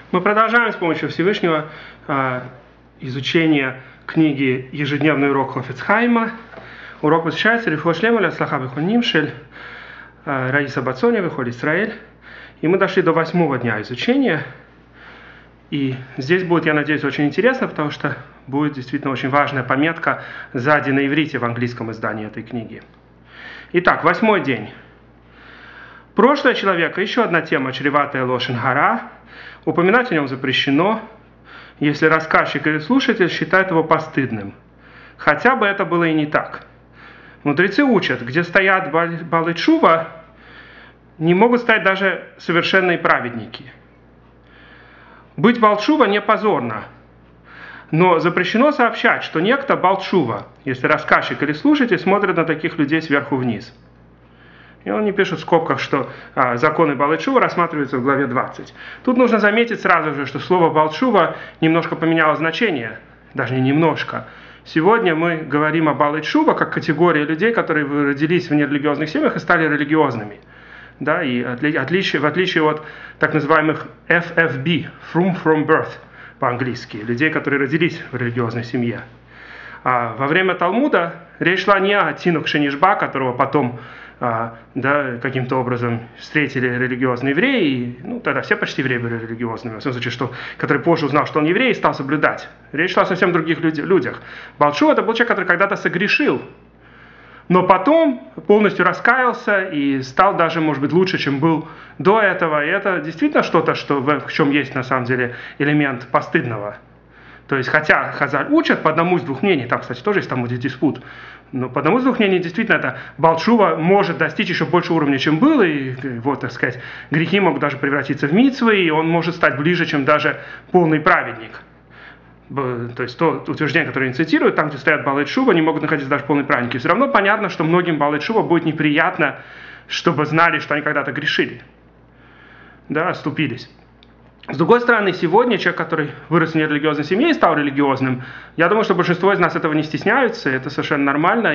Мы продолжаем с помощью Всевышнего изучение книги «Ежедневный урок Хофец-Хайма». Урок посвящается Рифуа Шлема ля-Ацлаха бехоль нимшель Раиса Бацони бехоль Исраэль. И мы дошли до 8-го дня изучения. И здесь будет, я надеюсь, очень интересно, потому что будет действительно очень важная пометка сзади на иврите в английском издании этой книги. Итак, 8-й день. Прошлое человека, еще одна тема, чреватая лошен гара. Упоминать о нем запрещено, если рассказчик или слушатель считает его постыдным. Хотя бы это было и не так. Мудрецы учат, где стоят баалы тшува, не могут стоять даже совершенные праведники. Быть баал тшува не позорно, но запрещено сообщать, что некто баал тшува, если рассказчик или слушатель смотрят на таких людей сверху вниз. И он не пишет в скобках, что законы баал тшува рассматриваются в главе 20. Тут нужно заметить сразу же, что слово баал тшува немножко поменяло значение, даже не немножко. Сегодня мы говорим о баал тшува как категории людей, которые родились в нерелигиозных семьях и стали религиозными. Да, и в отличие от так называемых FFB, from birth по-английски, людей, которые родились в религиозной семье. А во время Талмуда речь шла не о Тинук Шенишба, которого потом каким-то образом встретили религиозные евреи, и, тогда все почти евреи были религиозными, в смысле, который позже узнал, что он еврей, и стал соблюдать. Речь шла о совсем других людях. Баал тшува — это был человек, который когда-то согрешил, но потом полностью раскаялся и стал даже, может быть, лучше, чем был до этого. И это действительно что-то, в чем есть на самом деле элемент постыдного. То есть, хотя Хазаль учат по одному из двух мнений, там, кстати, тоже есть там будет диспут, но по одному из двух мнений действительно это баал тшува может достичь еще больше уровня, чем был, и вот, так сказать, грехи могут даже превратиться в мицвы, и он может стать ближе, чем даже полный праведник. То есть то утверждение, которое они цитируют, там, где стоят баалы тшува, не могут находиться даже полные праведники. Все равно понятно, что многим баалы тшува будет неприятно, чтобы знали, что они когда-то грешили, оступились. С другой стороны, сегодня человек, который вырос в нерелигиозной семье и стал религиозным, я думаю, что большинство из нас этого не стесняются, это совершенно нормально,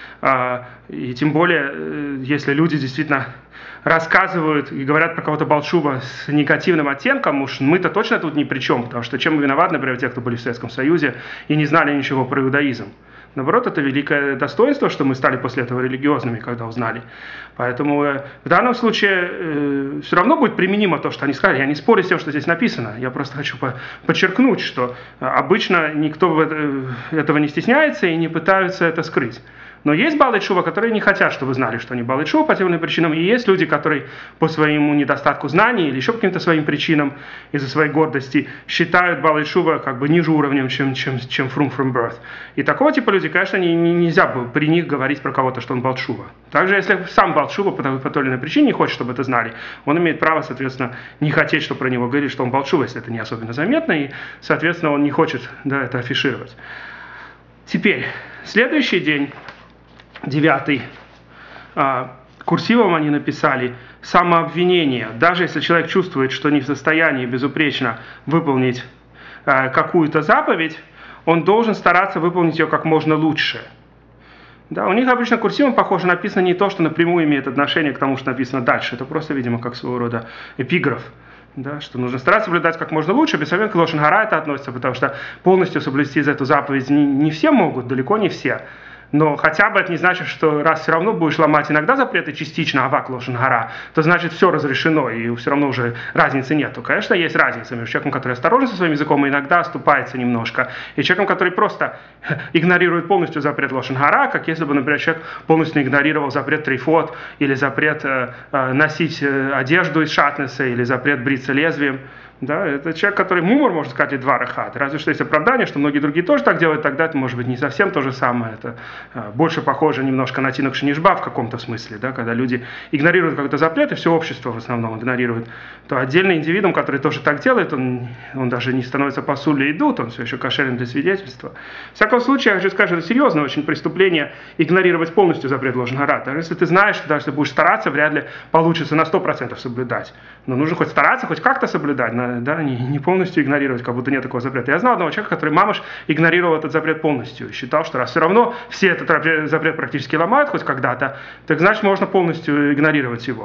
и тем более, если люди действительно рассказывают и говорят про кого-то баал тшува с негативным оттенком, уж мы-то точно тут ни при чем, потому что чем мы виноваты, например, те, кто были в Советском Союзе и не знали ничего про иудаизм. Наоборот, это великое достоинство, что мы стали после этого религиозными, когда узнали. Поэтому в данном случае все равно будет применимо то, что они сказали. Я не спорю с тем, что здесь написано. Я просто хочу подчеркнуть, что обычно никто этого не стесняется и не пытаются это скрыть. Но есть баалы тшува, которые не хотят, чтобы вы знали, что они баалы тшува по тем или иным причинам. И есть люди, которые по своему недостатку знаний или еще по каким-то своим причинам из-за своей гордости считают баалы тшува как бы ниже уровнем, чем from birth. И такого типа людей, конечно, нельзя бы при них говорить про кого-то, что он баал тшува. Также, если сам баал тшува по той или иной причине не хочет, чтобы это знали, он имеет право, соответственно, не хотеть, чтобы про него говорили, что он баал тшува, если это не особенно заметно, и, соответственно, он не хочет это афишировать. Теперь, следующий день, 9-й, курсивом они написали самообвинение. Даже если человек чувствует, что не в состоянии безупречно выполнить какую-то заповедь, он должен стараться выполнить ее как можно лучше. Да, у них обычно курсивом, похоже, написано не то, что напрямую имеет отношение к тому, что написано дальше. Это просто, видимо, как своего рода эпиграф. Да, что нужно стараться соблюдать как можно лучше. Без сомнения, к лошен гара это относится, потому что полностью соблюсти эту заповедь не все могут, далеко не все. Но хотя бы это не значит, что раз все равно будешь ломать иногда запреты частично, авак лошен гара, то значит все разрешено, и все равно уже разницы нету. Конечно, есть разница между человеком, который осторожен со своим языком и иногда оступается немножко, и человеком, который просто игнорирует полностью запрет лошен гара, как если бы, например, человек полностью игнорировал запрет трейфот, или запрет носить одежду из шатнеса, или запрет бриться лезвием. Да, это человек, который мумор, можно сказать, и два рахат. Разве что есть оправдание, что многие другие тоже так делают, тогда это может быть не совсем то же самое. Это больше похоже немножко на Тинук Шенишба в каком-то смысле, да, когда люди игнорируют какой-то запрет, и все общество в основном игнорирует. То отдельный индивидуум, который тоже так делает, он даже не становится пасуль идут, он все еще кошерен для свидетельства. В всяком случае, я хочу сказать, что это серьезное очень преступление игнорировать полностью запрет лошен гара. Даже если ты знаешь, что даже если будешь стараться, вряд ли получится на 100% соблюдать. Но нужно хоть стараться, хоть как-то соблюдать. Не полностью игнорировать, как будто нет такого запрета. Я знал одного человека, который мамаш игнорировал этот запрет полностью. Считал, что раз все равно все этот запрет практически ломают хоть когда-то, так значит можно полностью игнорировать его.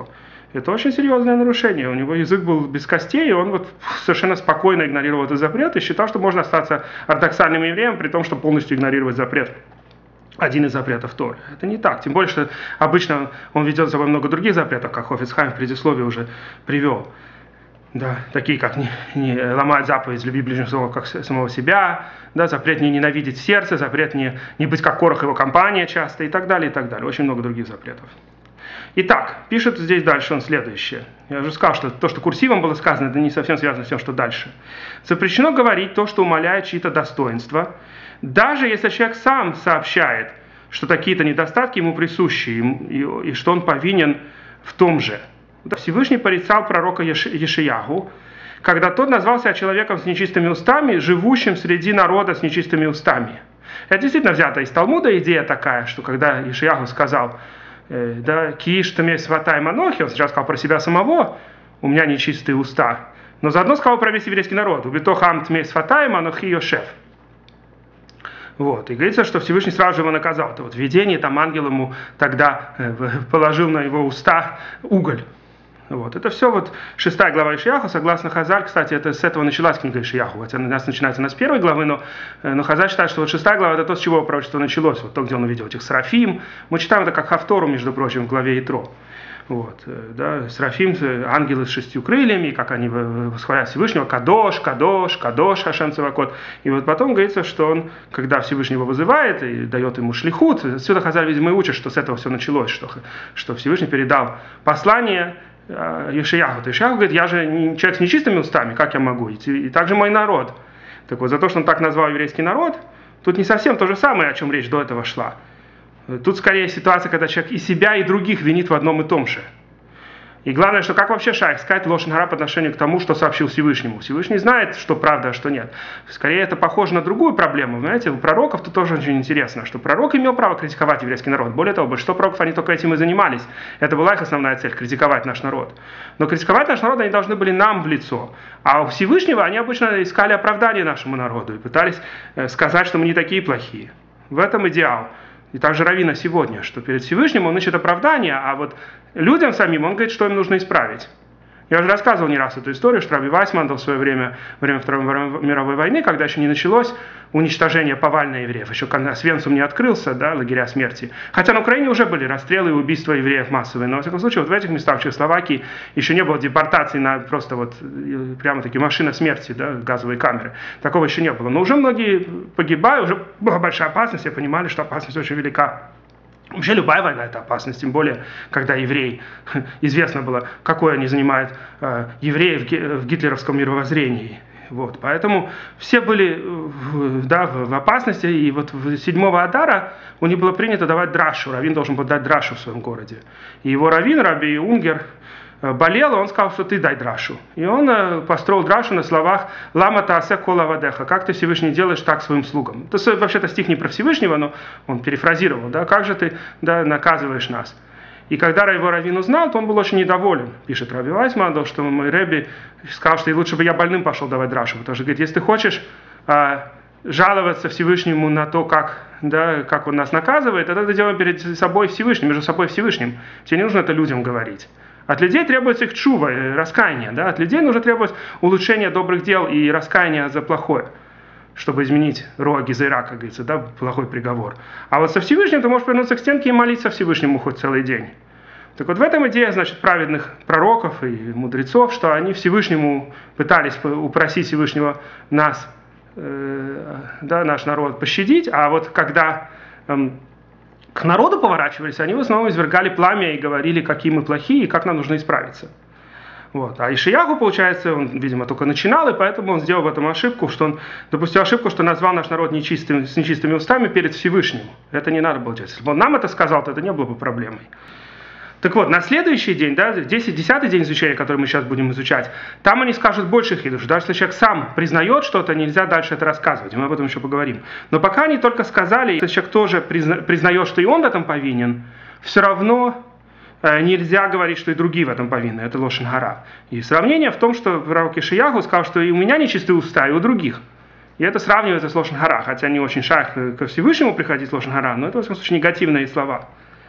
Это очень серьезное нарушение. У него язык был без костей, и он вот совершенно спокойно игнорировал этот запрет и считал, что можно остаться ортодоксальным евреем, при том, что полностью игнорировать запрет. Один из запретов Торы. Это не так. Тем более, что обычно он ведет за собой много других запретов, как Хафец Хаим в предисловии уже привел. Да, такие как не ломать заповедь «люби ближнего своего как самого себя», да, запрет не ненавидеть в сердце, запрет не быть как Корах его компания часто и так далее, и так далее. Очень много других запретов. Итак, пишет здесь дальше он следующее. Я уже сказал, что то, что курсивом было сказано, это не совсем связано с тем, что дальше. Запрещено говорить то, что умаляет чьи-то достоинства, даже если человек сам сообщает, что такие-то недостатки ему присущи, и что он повинен в том же. Всевышний порицал пророка Ешиягу, когда тот назвал себя человеком с нечистыми устами, живущим среди народа с нечистыми устами. Это действительно взято из Талмуда идея такая, что когда Ешиягу сказал, да, «Кииш тамей сватай манохи», он сначала сказал про себя самого, «у меня нечистые уста», но заодно сказал про весь еврейский народ, «Убитохам тмей сватай манохи йошев». Вот. И говорится, что Всевышний сразу же его наказал. Это вот в видении там ангел ему тогда положил на его уста уголь. Вот. Это все вот 6 глава Ишияху, согласно Хазаль, кстати, это с этого началась книга Ишияху, хотя у нас начинается с 1 главы, но Хазаль считает, что вот 6 глава это то, с чего пророчество началось, вот то, где он увидел этих серафим. Мы читаем это как Хафтору, между прочим, в главе Итро. Вот, да, серафим, ангелы с 6 крыльями, как они восхваляют Всевышнего, Кадош, Кадош, Кадош, Хашем Цавакот. И вот потом говорится, что он, когда Всевышний его вызывает и дает ему шлихут, отсюда Хазаль, видимо, и учат, что с этого все началось, что Всевышний передал послание Ешиягу. Ешиягу говорит, я же человек с нечистыми устами, как я могу идти? И также мой народ. Так вот, за то, что он так назвал еврейский народ, тут не совсем то же самое, о чем речь до этого шла. Тут скорее ситуация, когда человек и себя, и других винит в одном и том же. И главное, что как вообще шайх сказать лошен гара по отношению к тому, что сообщил Всевышнему. Всевышний знает, что правда, а что нет. Скорее это похоже на другую проблему. Знаете, у пророков тут тоже очень интересно, что пророк имел право критиковать еврейский народ. Более того, большинство пророков, они только этим и занимались. Это была их основная цель, критиковать наш народ. Но критиковать наш народ они должны были нам в лицо. А у Всевышнего они обычно искали оправдание нашему народу и пытались сказать, что мы не такие плохие. В этом идеал. И также раввина сегодня, что перед Всевышним он ищет оправдание, а вот людям самим он говорит, что им нужно исправить. Я уже рассказывал не раз эту историю, что Раби Вайсмандл в свое время, во время Второй мировой войны, когда еще не началось уничтожение повальное евреев, еще когда Освенцим не открылся, да, лагеря смерти. Хотя на Украине уже были расстрелы и убийства евреев массовые, но во всяком случае вот в этих местах, в Чехословакии, еще не было депортации на просто вот прямо-таки машина смерти, да, газовые камеры. Такого еще не было. Но уже многие погибали, уже была большая опасность, и понимали, что опасность очень велика. Вообще любая война – это опасность, тем более, когда евреи, известно было, какое они занимают евреи в гитлеровском мировоззрении. Вот, поэтому все были да, в опасности, и вот 7-го Адара у них было принято давать драшу, раввин должен был дать драшу в своем городе. И его раввин, Раби Унгер, болел, он сказал, что ты дай драшу. И он построил драшу на словах «Лама таасе кола вадеха», «Как ты, Всевышний, делаешь так своим слугам». Это вообще-то стих не про Всевышнего, но он перефразировал, да, «Как же ты да, наказываешь нас». И когда его раввин узнал, то он был очень недоволен. Пишет Раби Вайсмандл, что мой Рэби сказал, что лучше бы я больным пошел давать драшу. Потому что, говорит, если ты хочешь жаловаться Всевышнему на то, как он нас наказывает, это делаем перед собой Всевышним, между собой Всевышним. Тебе не нужно это людям говорить. От людей требуется их чува, раскаяние. Да? От людей нужно требовать улучшения добрых дел и раскаяния за плохое, чтобы изменить роа гизейра, как говорится, да, плохой приговор. А вот со Всевышним ты можешь повернуться к стенке и молиться Всевышнему хоть целый день. Так вот в этом идея, значит, праведных пророков и мудрецов, что они Всевышнему пытались упросить Всевышнего нас, да, наш народ пощадить, а вот когда к народу поворачивались, они в основном извергали пламя и говорили, какие мы плохие и как нам нужно исправиться. Вот. А Ишияху, получается, он, видимо, только начинал, и поэтому он сделал в этом ошибку, что он допустил ошибку, что назвал наш народ нечистым, с нечистыми устами перед Всевышним. Это не надо было делать. Если бы он нам это сказал, то это не было бы проблемой. Так вот, на следующий день, да, 10-й день изучения, который мы сейчас будем изучать, там они скажут больше хидуш. Даже если человек сам признает что-то, нельзя дальше это рассказывать. Мы об этом еще поговорим. Но пока они только сказали, если человек тоже признает, что и он в этом повинен, все равно нельзя говорить, что и другие в этом повинны. Это лошен гара. И сравнение в том, что пророк Ишияху сказал, что и у меня нечистые уста, и у других. И это сравнивается с лошен гара, хотя не очень шайх ко Всевышнему приходить лошен гара, но это, в всяком случае, негативные слова.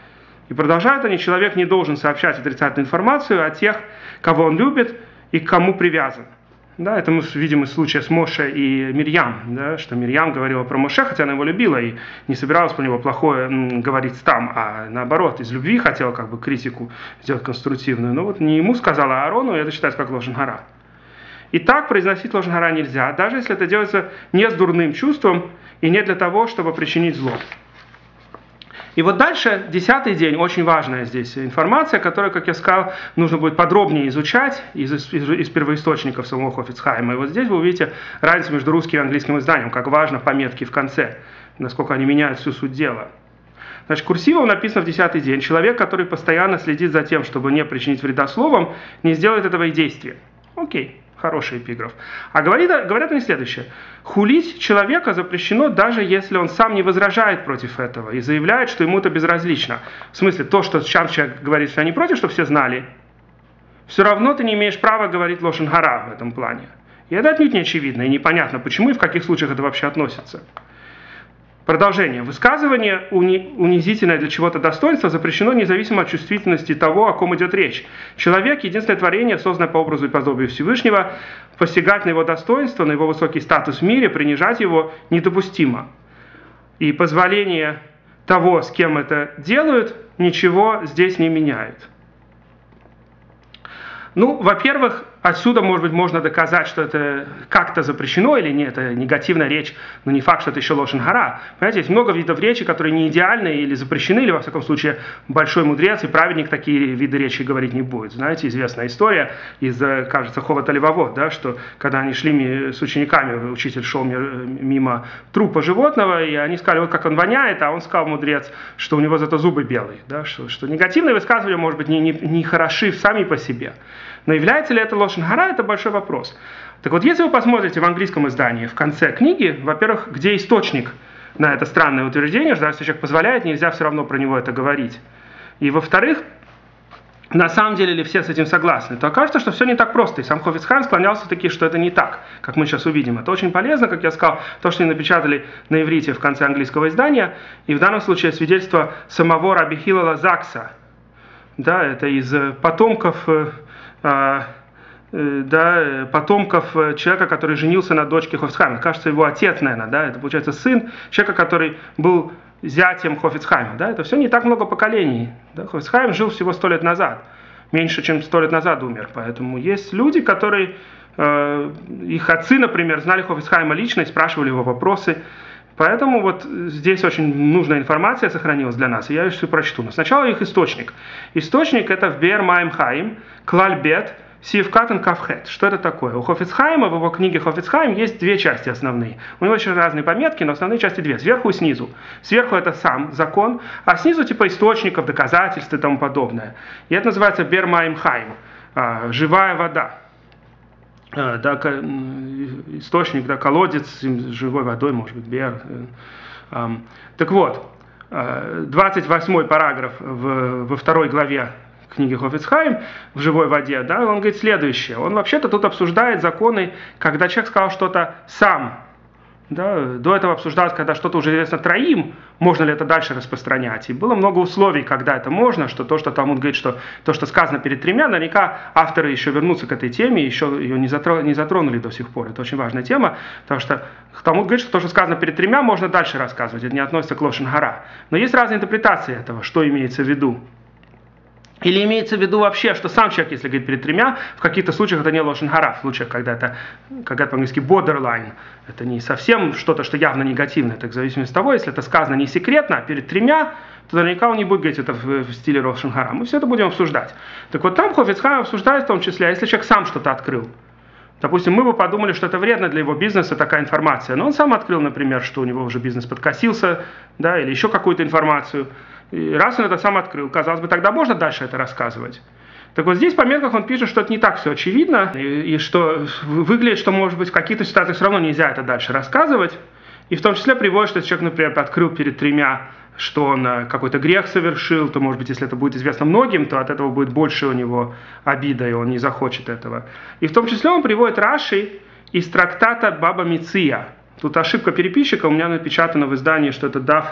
И продолжают они: человек не должен сообщать отрицательную информацию о тех, кого он любит и к кому привязан. Да, это мы видим из случая с Моше и Мирьям, да, что Мирьям говорила про Моше, хотя она его любила и не собиралась про него плохое говорить там, а наоборот, из любви хотела как бы критику сделать конструктивную. Но вот не ему сказала, а Аарону, и это считается как лошен гара. И так произносить лошен гара нельзя, даже если это делается не с дурным чувством и не для того, чтобы причинить зло. И вот дальше, 10-й день, очень важная здесь информация, которую, как я сказал, нужно будет подробнее изучать из первоисточников самого Хафец Хаима. И вот здесь вы увидите разницу между русским и английским изданием, как важно пометки в конце, насколько они меняют всю суть дела. Значит, курсивом написано в 10-й день: человек, который постоянно следит за тем, чтобы не причинить вреда словом, не сделает этого и действия. Окей. Хороший эпиграф. А говорят они следующее. Хулить человека запрещено, даже если он сам не возражает против этого и заявляет, что ему это безразлично. В смысле, то, что сам человек говорит, что я не против, чтобы все знали, все равно ты не имеешь права говорить лошен гара в этом плане. И это отнюдь не очевидно и непонятно, почему и в каких случаях это вообще относится. Продолжение. Высказывание унизительное для чего-то достоинства запрещено независимо от чувствительности того, о ком идет речь. Человек – единственное творение, созданное по образу и подобию Всевышнего. Посягать на его достоинство, на его высокий статус в мире, принижать его недопустимо. И позволение того, с кем это делают, ничего здесь не меняет. Ну, во-первых, отсюда, может быть, можно доказать, что это как-то запрещено или нет, это негативная речь, но не факт, что это еще лошен гара. Понимаете, есть много видов речи, которые не идеальны или запрещены, или, во всяком случае, большой мудрец и праведник такие виды речи говорить не будет. Знаете, известная история из, кажется, Ховата Левавот, да, что когда они шли с учениками, учитель шел мимо трупа животного, и они сказали, вот как он воняет, а он сказал, мудрец, что у него зато зубы белые. Да, что негативные высказывания, может быть, не хороши сами по себе. Но является ли это лошен гара, это большой вопрос. Так вот, если вы посмотрите в английском издании, в конце книги, во-первых, где источник на это странное утверждение, что если человек позволяет, нельзя все равно про него это говорить. И во-вторых, на самом деле ли все с этим согласны, то окажется, что все не так просто. И сам Хафец Хаим склонялся таки, что это не так, как мы сейчас увидим. Это очень полезно, как я сказал, то, что они напечатали на иврите в конце английского издания, и в данном случае свидетельство самого Раби Хиллела Закса. Да, это из потомков человека, который женился на дочке Хафец Хаима. Кажется, его отец, наверное, да, это получается сын человека, который был зятем Хафец Хаима. Да, это все не так много поколений. Да, Хафец Хаим жил всего 100 лет назад, меньше, чем 100 лет назад умер. Поэтому есть люди, которые, их отцы, например, знали Хафец Хаима лично и спрашивали его вопросы. Поэтому вот здесь очень нужная информация сохранилась для нас, и я ее все прочту. Но сначала их источник. Источник это в Беэр Маим Хаим, Клальбет, Сивкатен Кавхет. Что это такое? У Хафец Хаима, в его книге Хафец Хаим, есть две части основные. У него еще разные пометки, но основные части две. Сверху и снизу. Сверху это сам закон, а снизу типа источников, доказательств и тому подобное. И это называется Беэр Маим Хаим, живая вода. Да, источник, да, колодец с живой водой, может быть, Беэр. Так вот, 28-й параграф во второй главе книги Хафец Хаим в живой воде, да, он говорит следующее. Он вообще-то тут обсуждает законы, когда человек сказал что-то сам. Да, до этого обсуждалось, когда что-то уже известно троим, можно ли это дальше распространять. И было много условий, когда это можно, что то, что Талмуд говорит, что то, что сказано перед тремя, наверняка авторы еще вернутся к этой теме, еще ее не затронули до сих пор. Это очень важная тема, потому что Талмуд говорит, что то, что сказано перед тремя, можно дальше рассказывать, это не относится к лошен гара. Но есть разные интерпретации этого, что имеется в виду. Или имеется в виду вообще, что сам человек, если говорит перед тремя, в каких-то случаях это не лошен гара, в случаях, когда это по-английски borderline, это не совсем что-то, что явно негативное, так в зависимости от того, если это сказано не секретно, а перед тремя, то наверняка он не будет говорить это в стиле лошен гара. Мы все это будем обсуждать. Так вот там Хафец Хаим обсуждает в том числе, если человек сам что-то открыл. Допустим, мы бы подумали, что это вредно для его бизнеса, такая информация, но он сам открыл, например, что у него уже бизнес подкосился, да, или еще какую-то информацию. И раз он это сам открыл, казалось бы, тогда можно дальше это рассказывать. Так вот здесь в пометках он пишет, что это не так все очевидно, и что выглядит, что, может быть, в каких-то ситуациях все равно нельзя это дальше рассказывать. И в том числе приводит, что если человек, например, открыл перед тремя, что он какой-то грех совершил, то, может быть, если это будет известно многим, то от этого будет больше у него обида, и он не захочет этого. И в том числе он приводит Раши из трактата Баба Меция. Тут ошибка переписчика, у меня напечатано в издании, что это Даф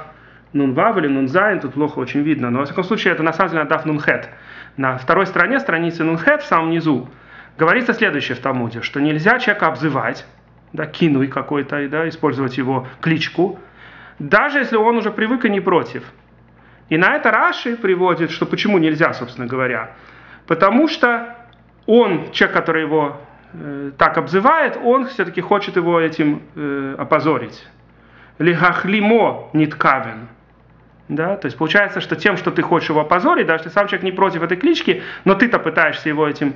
нун вав или нун зайн, тут плохо очень видно, но во всяком случае это на самом деле даф нун хет. На второй стороне страницы нун хет в самом низу говорится следующее в Талмуде, что нельзя человека обзывать, да, кинуй какой-то, да, использовать его кличку, даже если он уже привык и не против. И на это Раши приводит, что почему нельзя, собственно говоря. Потому что он, человек, который его так обзывает, он все-таки хочет его этим опозорить. Лихахлимо ниткавен. Да? То есть получается, что тем, что ты хочешь его опозорить, даже если сам человек не против этой клички, но ты-то пытаешься его этим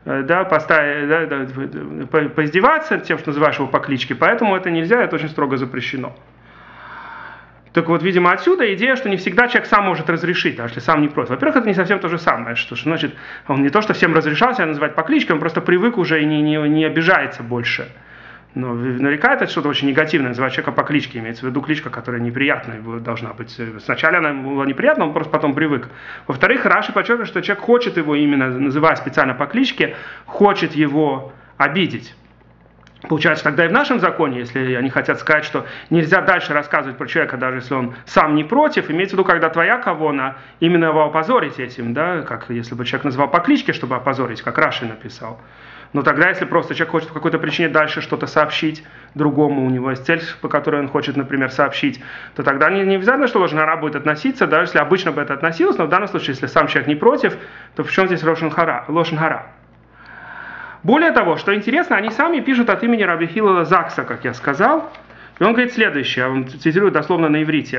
поиздеваться тем, что называешь его по кличке, поэтому это нельзя, это очень строго запрещено. Так вот, видимо, отсюда идея, что не всегда человек сам может разрешить, даже если сам не против. Во-первых, это не совсем то же самое, что значит, он не то, что всем разрешал себя называть по кличке, он просто привык уже и не обижается больше. Но нарекает это что-то очень негативное, называть человека по кличке, имеется в виду кличка, которая неприятная должна быть. Сначала она была неприятна, он просто потом привык. Во-вторых, Раши подчеркивает, что человек хочет его именно, называя специально по кличке, хочет его обидеть. Получается, тогда и в нашем законе, если они хотят сказать, что нельзя дальше рассказывать про человека, даже если он сам не против, имеется в виду, когда твоя кавона, именно его опозорить этим, да, как если бы человек называл по кличке, чтобы опозорить, как Раши написал. Но тогда, если просто человек хочет по какой-то причине дальше что-то сообщить другому, у него есть цель, по которой он хочет, например, сообщить, то тогда не обязательно, что лошен хара будет относиться, даже если обычно бы это относилось, но в данном случае, если сам человек не против, то в чем здесь лошен хара? Более того, что интересно, они сами пишут от имени Раби Хиллеля Закса, как я сказал, и он говорит следующее, я вам цитирую дословно на иврите.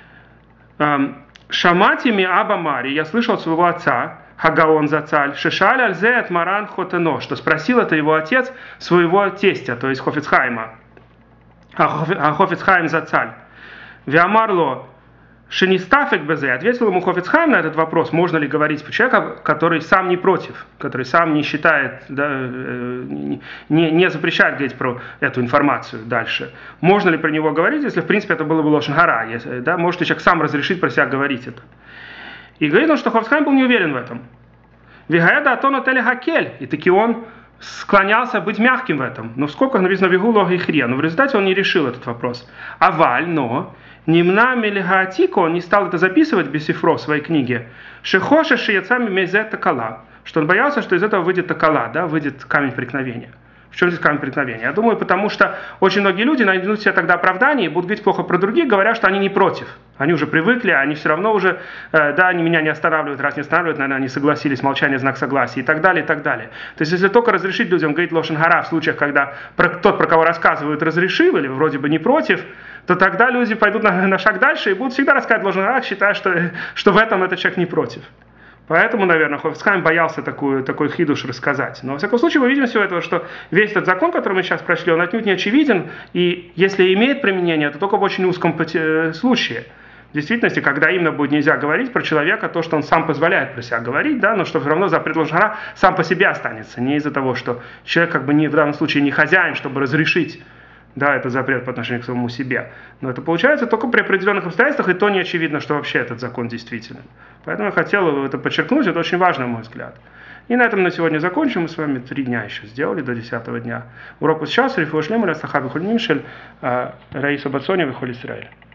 «Шамати ми аба Мари, я слышал от своего отца, Хагаон Зацаль, Шешаль альзе от Маран Хотено, что спросил это его отец своего тестя, то есть Хофец Хаима, Хофец Хаим Зацаль. Виамарло Шенистафик Безе, ответил ему Хофец Хаим на этот вопрос, можно ли говорить про человека, который сам не против, который сам не считает, да, не запрещает говорить про эту информацию дальше. Можно ли про него говорить, если в принципе это было бы лошен хара, да, может ли человек сам разрешить про себя говорить это. И говорит он, что Хофец Хаим был не уверен в этом. Вигаэда атона теле хакель, и таки он склонялся быть мягким в этом. Но в скобках написано вигуло гихрия, но в результате он не решил этот вопрос. Аваль, но Нимна Мелигаатико, он не стал это записывать бесифро в своей книге. Шехоша шияцами мезет такала, что он боялся, что из этого выйдет такала, да, выйдет камень преткновения. В чем здесь камень преткновения? Я думаю, потому что очень многие люди найдут себе тогда оправдание и будут говорить плохо про других, говоря, что они не против. Они уже привыкли, они все равно уже, да, они меня не останавливают, раз не останавливают, наверное, они согласились, молчание, знак согласия и так далее, и так далее. То есть, если только разрешить людям говорить лошен хара в случаях, когда тот, про кого рассказывают, разрешил или вроде бы не против, то тогда люди пойдут на шаг дальше и будут всегда рассказывать лошен хара, считая, что в этом этот человек не против. Поэтому, наверное, Хофец Хаим боялся такой хидуш рассказать. Но, во всяком случае, мы видим всего этого, что весь этот закон, который мы сейчас прошли, он отнюдь не очевиден, и если имеет применение, то только в очень узком случае. В действительности, когда именно будет нельзя говорить про человека, то, что он сам позволяет про себя говорить, да, но что все равно запрет лошен хара сам по себе останется, не из-за того, что человек как бы в данном случае не хозяин, чтобы разрешить, да, это запрет по отношению к самому себе. Но это получается только при определенных обстоятельствах, и то не очевидно, что вообще этот закон действителен. Поэтому я хотел это подчеркнуть, это очень важно, на мой взгляд. И на этом на сегодня закончим. Мы с вами 3 дня еще сделали, до 10-го дня. Урок сейчас, Рифуа Шлема, Ляцлаха Бехоль Нимшель, Раиса Бацоня, Бехоль Исраэль.